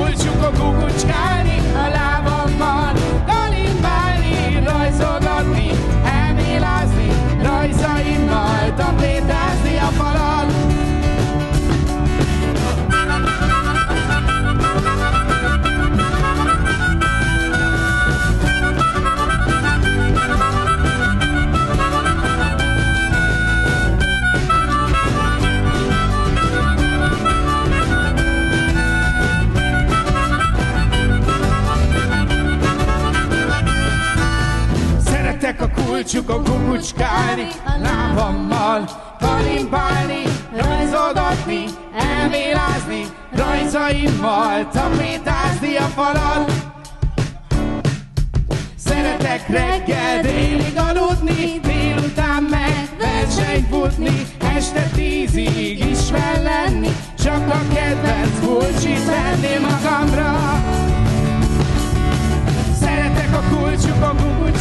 kulcsukon kukucskálni, a lábammal kalimbálni, rajzolgatni, elmélázni, rajzaimmal tapétázni a falat. A kulcsukon kukucskálni, a lábammal kalimpálni, rajzolgatni, elmélázni, rajzaimmal tapétázni a falat. Szeretek reggel délig aludni, délután meg versenyt futni, este 10-ig is fel lenni, csak a kedvenc kulcsit venni magamra. Szeretek a kulcsukon kukucskálni,